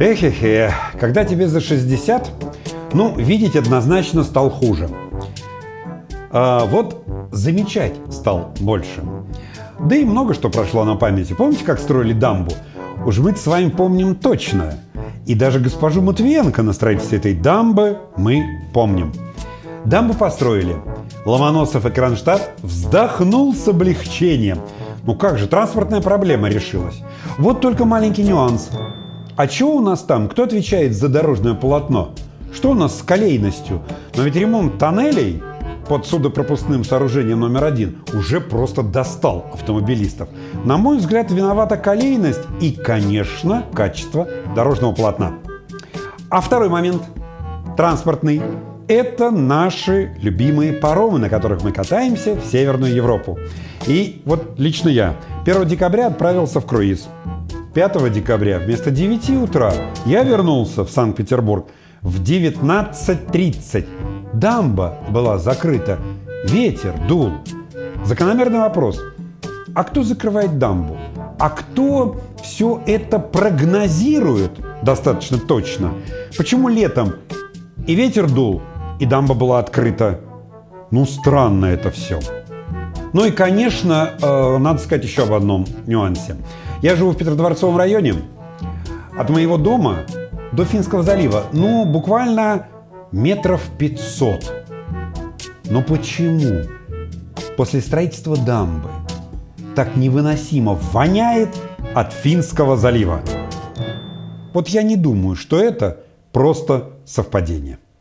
Эхе-хе, когда тебе за 60, ну, видеть однозначно стал хуже. А вот замечать стал больше. Да и много что прошло на памяти. Помните, как строили дамбу? Уж мы с вами помним точно. И даже госпожу Матвиенко на строительстве этой дамбы мы помним. Дамбу построили. Ломоносов и Кронштадт вздохнул с облегчением. Ну как же, транспортная проблема решилась. Вот только маленький нюанс. А что у нас там? Кто отвечает за дорожное полотно? Что у нас с колейностью? Но ведь ремонт тоннелей под судопропускным сооружением номер 1 уже просто достал автомобилистов. На мой взгляд, виновата колейность и, конечно, качество дорожного полотна. А второй момент, транспортный, это наши любимые паромы, на которых мы катаемся в Северную Европу. И вот лично я 1 декабря отправился в круиз. 5 декабря вместо 9 утра я вернулся в Санкт-Петербург в 19:30. Дамба была закрыта, ветер дул. Закономерный вопрос. А кто закрывает дамбу? А кто все это прогнозирует достаточно точно? Почему летом и ветер дул, и дамба была открыта? Ну, странно это все. Ну и, конечно, надо сказать еще об одном нюансе. Я живу в Петродворцовом районе. От моего дома до Финского залива, ну, буквально метров 500. Но почему после строительства дамбы так невыносимо воняет от Финского залива? Вот я не думаю, что это просто совпадение.